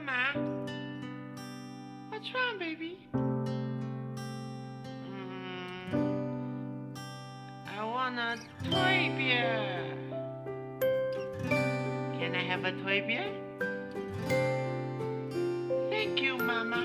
干嘛 ？What's wrong, baby? I want a toy bear. Can I have a toy bear? Thank you, Mama.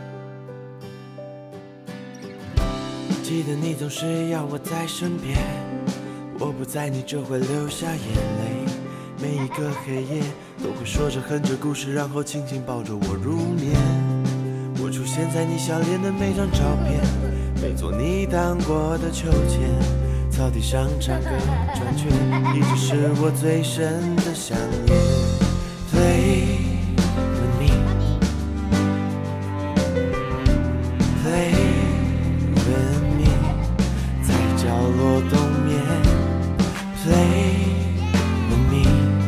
记得你总是要我在身边，我不在你就会流下眼泪。每一个黑夜都会说着哼着故事，然后轻轻抱着我入眠。我出现在你笑脸的每张照片，每座你荡过的秋千，草地上唱歌转圈，一直是我最深的想念。Play with me, play with me， 在角落冬眠。Play with me，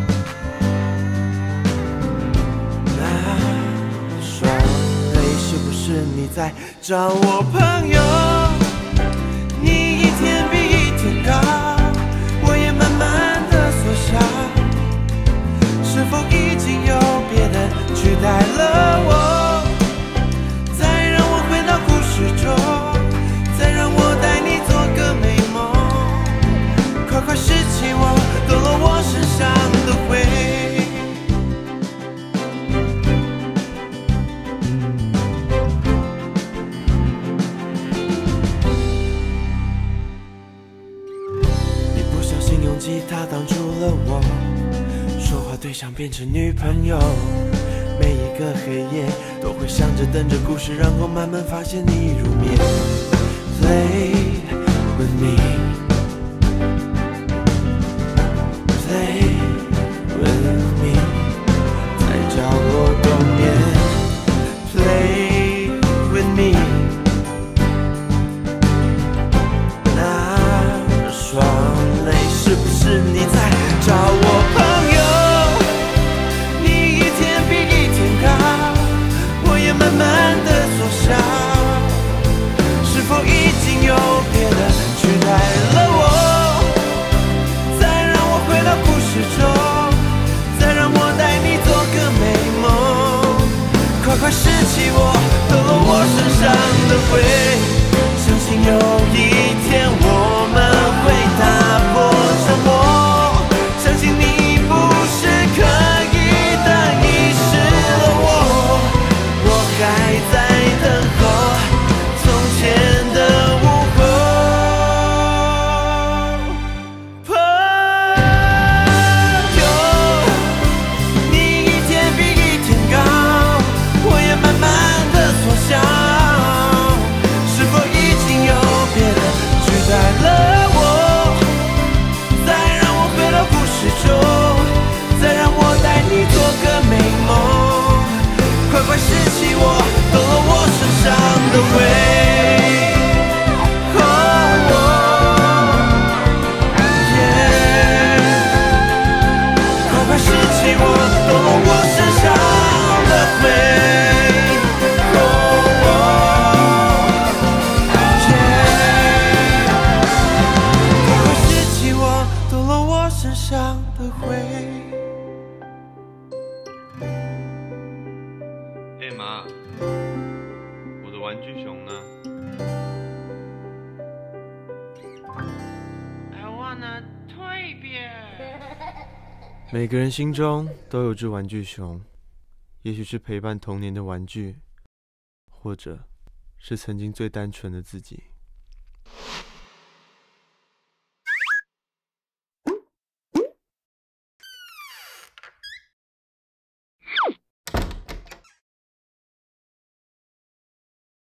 那双泪是不是你在找我朋友？你一天比一天高，我也慢慢的缩小，是否已经有别的取代了我？再让我回到故事中，再让我带你做个美梦，快快拾起我抖落我身上的灰。你不小心用吉他挡住了我，说话对象变成女朋友。每一个黑夜都会想着等着故事，然后慢慢发现你入眠。Play with me, play with me， 在角落冬眠。Play with me， 那双泪是不是你在找我朋友？你一天比一天高，我也慢慢的缩小，是否已经有别的取代了我？再让我回到故事中，再让我带你做个美梦，快快拾起我抖落我身上的灰。相信有一天我们会打破沉默，相信你不是刻意的遗失了我，我还在等候从前的午后。朋友，你一天比一天高，我也慢慢的缩小，是否已经有别的取代了我？再让我回到故事中，再让我带你做个美梦，快快拾起我抖落我身上的灰。快快拾起我抖落我身上的灰。快快拾起我抖落我身上的灰。 嘿妈，我的玩具熊呢？ I want a toy bear. 每个人心中都有只玩具熊，也许是陪伴童年的玩具，或者是曾经最单纯的自己。